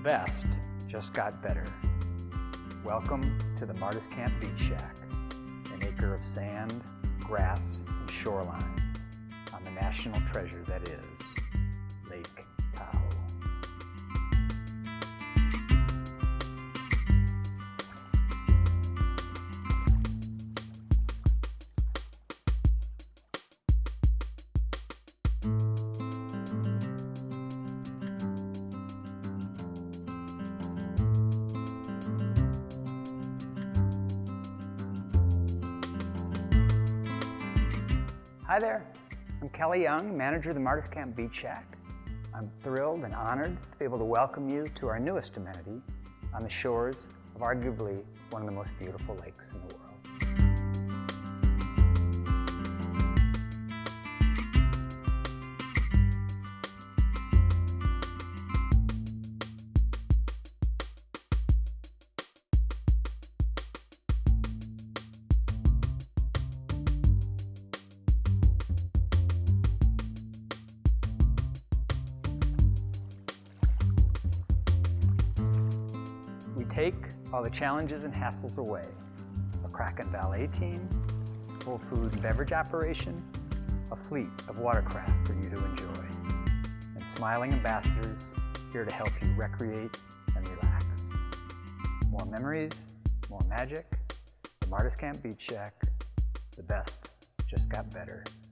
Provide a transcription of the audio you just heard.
best just got better. Welcome to the Martis Camp Beach Shack, an acre of sand, grass, and shoreline on the national treasure that is Lake Tahoe. Hi there, I'm Kelly Young, manager of the Martis Camp Beach Shack. I'm thrilled and honored to be able to welcome you to our newest amenity on the shores of arguably one of the most beautiful lakes in the world. We take all the challenges and hassles away. A cracking valet team, full food and beverage operation, a fleet of watercraft for you to enjoy, and smiling ambassadors here to help you recreate and relax. More memories, more magic. The Martis Camp Beach Shack, the best just got better.